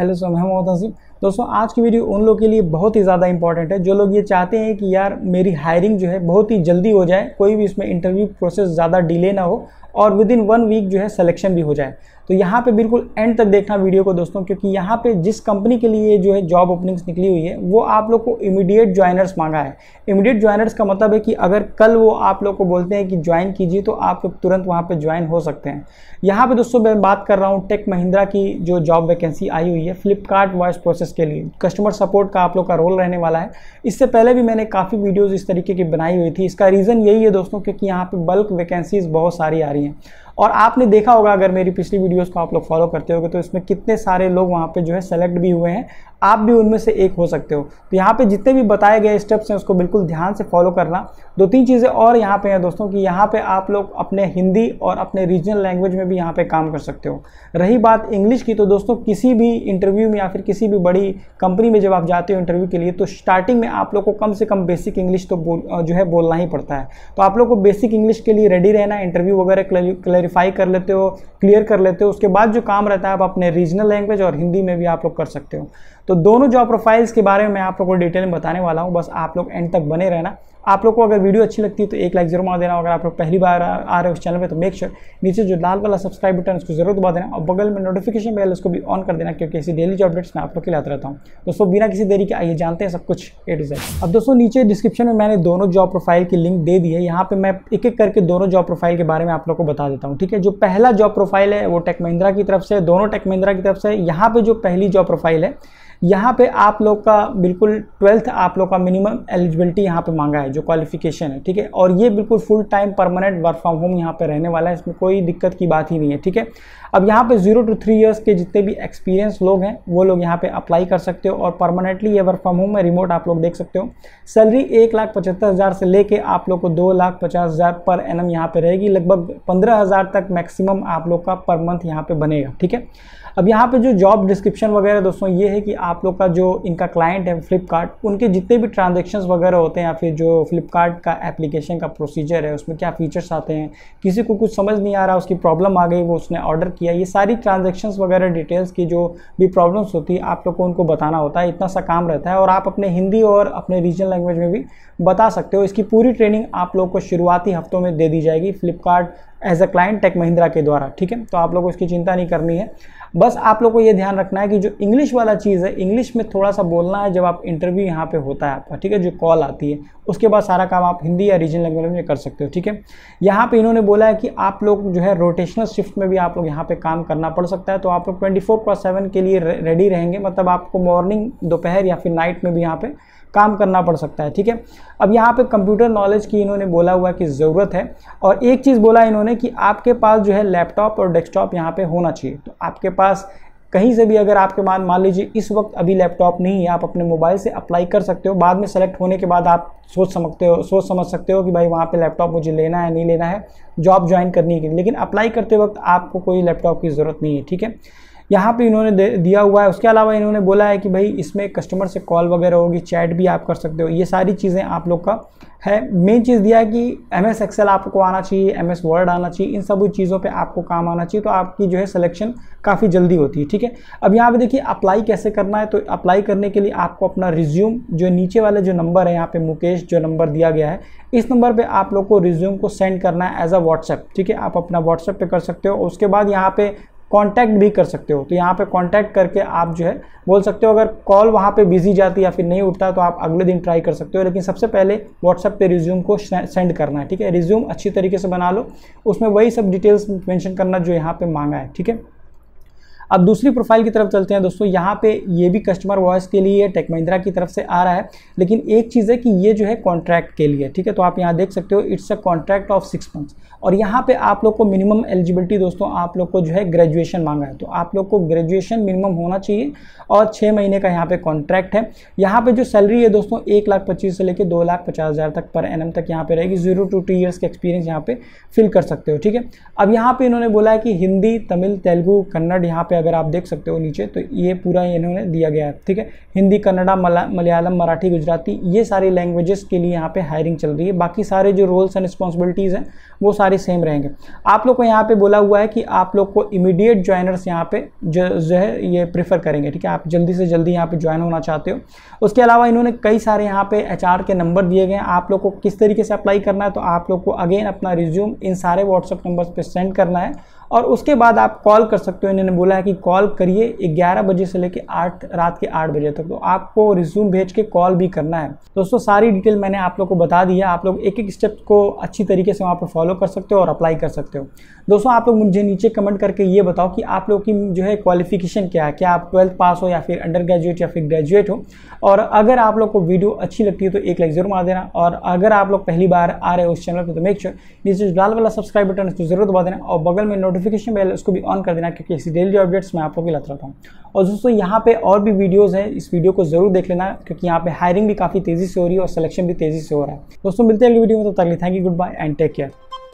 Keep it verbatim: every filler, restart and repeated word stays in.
Hello sir, मैं मोहम्मद हसीब। दोस्तों आज की वीडियो उन लोगों के लिए बहुत ही ज़्यादा इंपॉर्टेंट है जो लोग ये चाहते हैं कि यार मेरी हायरिंग जो है बहुत ही जल्दी हो जाए, कोई भी इसमें इंटरव्यू प्रोसेस ज़्यादा डिले ना हो और विद इन वन वीक जो है सिलेक्शन भी हो जाए। तो यहाँ पे बिल्कुल एंड तक देखना वीडियो को दोस्तों, क्योंकि यहाँ पे जिस कंपनी के लिए जो है जॉब ओपनिंग्स निकली हुई है वो आप लोग को इमीडिएट ज्वाइनर्स मांगा है। इमीडिएट ज्वाइनर्स का मतलब है कि अगर कल वो आप लोग को बोलते हैं कि ज्वाइन कीजिए तो आप लोग तुरंत वहाँ पे ज्वाइन हो सकते हैं। यहाँ पे दोस्तों मैं बात कर रहा हूँ टेक महिंद्रा की जो जॉब वैकेंसी आई हुई है फ्लिपकार्ट वॉइस प्रोसेस के लिए। कस्टमर सपोर्ट का आप लोग का रोल रहने वाला है। इससे पहले भी मैंने काफ़ी वीडियोज़ इस तरीके की बनाई हुई थी। इसका रीज़न यही है दोस्तों क्योंकि यहाँ पे बल्क वैकेंसीज बहुत सारी आ रही हैं और आपने देखा होगा अगर मेरी पिछली वीडियोस को आप लोग फॉलो करते होगे तो इसमें कितने सारे लोग वहाँ पे जो है सेलेक्ट भी हुए हैं। आप भी उनमें से एक हो सकते हो। तो यहाँ पे जितने भी बताए गए स्टेप्स हैं उसको बिल्कुल ध्यान से फॉलो करना। दो तीन चीज़ें और यहाँ पे हैं दोस्तों कि यहाँ पे आप लोग अपने हिंदी और अपने रीजनल लैंग्वेज में भी यहाँ पे काम कर सकते हो। रही बात इंग्लिश की तो दोस्तों किसी भी इंटरव्यू में या फिर किसी भी बड़ी कंपनी में जब आप जाते हो इंटरव्यू के लिए तो स्टार्टिंग में आप लोग को कम से कम बेसिक इंग्लिश तो बोल जो है बोलना ही पड़ता है। तो आप लोग को बेसिक इंग्लिश के लिए रेडी रहना है। इंटरव्यू वगैरह क्लैरिफाई कर लेते हो, क्लियर कर लेते हो, उसके बाद जो काम रहता है आप अपने रीजनल लैंग्वेज और हिंदी में भी आप लोग कर सकते हो। तो दोनों जॉब प्रोफाइल्स के बारे में मैं आप लोगों को डिटेल में बताने वाला हूं, बस आप लोग एंड तक बने रहना। आप लोग को अगर वीडियो अच्छी लगती है तो एक लाइक जरूर मार देना। अगर आप लोग पहली बार आ रहे हो इस चैनल पे तो मेक श्योर नीचे जो लाल वाला सब्सक्राइब बटन उसको जरूर दबा देना और बगल में नोटिफिकेशन बेल उसको भी ऑन कर देना, क्योंकि ऐसी डेली जॉब अपडेट्स मैं आप लोग के लिए आता रहता हूँ। दोस्तों बिना किसी देरी के आइए जानते हैं सब कुछ ए टू जेड। अब दोस्तों नीचे डिस्क्रिप्शन में मैंने दोनों जॉब प्रोफाइल की लिंक दे दी है। यहाँ पे मैं एक एक करके दोनों जॉब प्रोफाइल के बारे में आप लोग को बता देता हूँ, ठीक है। जो पहला जॉब प्रोफाइल है वो टेक महिंद्रा की तरफ से, दोनों टेक महिंद्रा की तरफ से। यहाँ पे जो पहली जॉब प्रोफाइल है यहाँ पे आप लोग का बिल्कुल ट्वेल्थ आप लोग का मिनिमम एलिजिबिलिटी यहाँ पे मांगा है, जो क्वालिफिकेशन है, ठीक है। और ये बिल्कुल full time permanent work from home यहाँ पे रहने वाला है, इसमें कोई दिक्कत की बात ही नहीं है, ठीक है। अब यहाँ पे जीरो टू थ्री इयर्स के जितने भी एक्सपीरियंस लोग हैं वो लोग यहाँ पे अप्लाई कर सकते हो और परमानेंटली ये वर्क फ्रॉम होम में रिमोट आप लोग देख सकते हो। सैलरी एक लाख पचहत्तर हज़ार से लेके आप लोग को दो लाख पचास हज़ार पर एनम यहाँ पे रहेगी। लगभग पंद्रह हज़ार तक मैक्सिमम आप लोग का पर मंथ यहाँ पे बनेगा, ठीक है। अब यहाँ पे जो जॉब डिस्क्रिप्शन वगैरह दोस्तों ये है कि आप लोग का जो इनका क्लाइंट है फ्लिपकार्ट, उनके जितने भी ट्रांजैक्शंस वगैरह होते हैं या फिर जो फ्लिपकार्ट का एप्लीकेशन का प्रोसीजर है उसमें क्या फीचर्स आते हैं, किसी को कुछ समझ नहीं आ रहा, उसकी प्रॉब्लम आ गई, वो उसने ऑर्डर किया, ये सारी ट्रांजैक्शंस वगैरह डिटेल्स की जो भी प्रॉब्लम्स होती है आप लोग को उनको बताना होता है। इतना सा काम रहता है और आप अपने हिंदी और अपने रीजनल लैंग्वेज में भी बता सकते हो। इसकी पूरी ट्रेनिंग आप लोग को शुरुआती हफ्तों में दे दी जाएगी Flipkart as a client Tech Mahindra के द्वारा, ठीक है। तो आप लोग को इसकी चिंता नहीं करनी है। बस आप लोग को ये ध्यान रखना है कि जो इंग्लिश वाला चीज़ है इंग्लिश में थोड़ा सा बोलना है जब आप इंटरव्यू यहाँ पे होता है आपका, ठीक है। जो कॉल आती है उसके बाद सारा काम आप हिंदी या रीजनल लैंग्वेज में कर सकते हो, ठीक है। यहाँ पे इन्होंने बोला है कि आप लोग जो है रोटेशनल शिफ्ट में भी आप लोग यहाँ पे काम करना पड़ सकता है। तो आप लोग ट्वेंटी फोर क्रॉस सेवन के लिए रेडी रहेंगे, मतलब आपको मॉर्निंग, दोपहर या फिर नाइट में भी यहाँ पे काम करना पड़ सकता है, ठीक है। अब यहाँ पे कंप्यूटर नॉलेज की इन्होंने बोला हुआ कि ज़रूरत है और एक चीज़ बोला इन्होंने कि आपके पास जो है लैपटॉप और डेस्कटॉप यहाँ पे होना चाहिए। तो आपके पास कहीं से भी अगर आपके मान मान लीजिए इस वक्त अभी लैपटॉप नहीं है, आप अपने मोबाइल से अप्लाई कर सकते हो। बाद में सेलेक्ट होने के बाद आप सोच समझते हो सोच समझ सकते हो कि भाई वहाँ पे लैपटॉप मुझे लेना है नहीं लेना है जॉब ज्वाइन करने के लिए, लेकिन अप्लाई करते वक्त आपको कोई लैपटॉप की ज़रूरत नहीं है, ठीक है। यहाँ पे इन्होंने दिया हुआ है। उसके अलावा इन्होंने बोला है कि भाई इसमें कस्टमर से कॉल वगैरह होगी, चैट भी आप कर सकते हो, ये सारी चीज़ें आप लोग का है। मेन चीज़ दिया है कि एम एस एक्सेल आपको आना चाहिए, एम एस वर्ड आना चाहिए, इन सब चीज़ों पे आपको काम आना चाहिए, तो आपकी जो है सिलेक्शन काफ़ी जल्दी होती है, ठीक है। अब यहाँ पे देखिए अप्लाई कैसे करना है। तो अप्लाई करने के लिए आपको अपना रिज्यूम, जो नीचे वाले जो नंबर है यहाँ पे मुकेश जो नंबर दिया गया है, इस नंबर पे आप लोग को रिज्यूम को सेंड करना है एज अ व्हाट्सएप, ठीक है। आप अपना व्हाट्सएप पे कर सकते हो। उसके बाद यहाँ पे कांटेक्ट भी कर सकते हो। तो यहाँ पे कांटेक्ट करके आप जो है बोल सकते हो, अगर कॉल वहाँ पे बिजी जाती है या फिर नहीं उठता तो आप अगले दिन ट्राई कर सकते हो, लेकिन सबसे पहले व्हाट्सएप पे रिज्यूम को सेंड करना है, ठीक है। रिज्यूम अच्छी तरीके से बना लो, उसमें वही सब डिटेल्स मेंशन करना जो यहाँ पे मांगा है, ठीक है। अब दूसरी प्रोफाइल की तरफ चलते हैं दोस्तों। यहाँ पे ये भी कस्टमर वॉइस के लिए टेक महिंद्रा की तरफ से आ रहा है, लेकिन एक चीज़ है कि ये जो है कॉन्ट्रैक्ट के लिए, ठीक है। तो आप यहाँ देख सकते हो it's a contract of six months और यहाँ पे आप लोग को मिनिमम एलिजिबिलिटी दोस्तों आप लोग को जो है ग्रेजुएशन मांगा है। तो आप लोग को ग्रेजुएशन मिनिमम होना चाहिए और छः महीने का यहाँ पे कॉन्ट्रैक्ट है। यहाँ पे जो सैलरी है दोस्तों एक लाख पच्चीस से लेकर दो लाख पचास हज़ार तक पर एनम तक यहाँ पे रहेगी। जीरो टू टू ईयर्स के एक्सपीरियंस यहाँ पे फिल कर सकते हो, ठीक है। अब यहाँ पे इन्होंने बोला है कि हिंदी, तमिल, तेलुगु, कन्नड़ यहाँ पे अगर आप देख सकते हो नीचे, तो ये पूरा इन्होंने दिया गया है, ठीक है। हिंदी, कन्नड़ा, मलयालम, मराठी, गुजराती, ये सारी लैंग्वेजेस के लिए यहाँ पे हायरिंग चल रही है। बाकी सारे जो रोल्स एंड रिस्पॉन्सिबिलिटीज़ हैं वो सारे सेम रहेंगे। आप लोग को यहाँ पे बोला हुआ है कि आप लोग को इमीडिएट ज्वाइनर्स यहाँ पे जो जो है ये प्रेफर करेंगे, ठीक है। आप जल्दी से जल्दी यहाँ पे ज्वाइन होना चाहते हो। उसके अलावा इन्होंने कई सारे यहाँ पे एचआर के नंबर दिए गए हैं। आप लोग को किस तरीके से अप्लाई करना है, तो आप लोग को अगेन अपना रिज्यूम इन सारे व्हाट्सएप नंबर्स पे सेंड करना है और उसके बाद आप कॉल कर सकते हो। इन्होंने बोला है कि कॉल करिए ग्यारह बजे से लेकर आठ रात के आठ बजे तक, तो आपको रिज्यूम भेज के कॉल भी करना है। दोस्तों सारी डिटेल मैंने आप लोग को बता दिया। आप लोग एक एक स्टेप को अच्छी तरीके से वहाँ पर फॉलो कर सकते हो और अप्लाई कर सकते हो। दोस्तों आप लोग मुझे नीचे कमेंट करके ये बताओ कि आप लोग की जो है क्वालिफिकेशन क्या है, क्या आप ट्वेल्थ पास हो या फिर अंडर ग्रेजुएट या फिर ग्रेजुएट हो। और अगर आप लोग को वीडियो अच्छी लगती है तो एक लाइक जरूर मार देना, और अगर आप लोग पहली बार आ रहे हो उस चैनल पर तो मेक श्योर नीचे जो लाल वाला सब्सक्राइब बटन है उसको जरूर दबा देना और बगल में नोटिफिकेशन बेल उसको भी ऑन कर देना, क्योंकि ऐसी डेली अपडेट्स मैं आप लोग को लाता रहता हूँ। और दोस्तों यहाँ पे और भी वीडियोस हैं, इस वीडियो को जरूर देख लेना, क्योंकि यहाँ पे हायरिंग भी काफ़ी तेज़ी से हो रही है और सिलेक्शन भी तेज़ी से हो रहा है। दोस्तों मिलते हैं अगली वीडियो में, तो तक के लिए thank you, good bye and take care.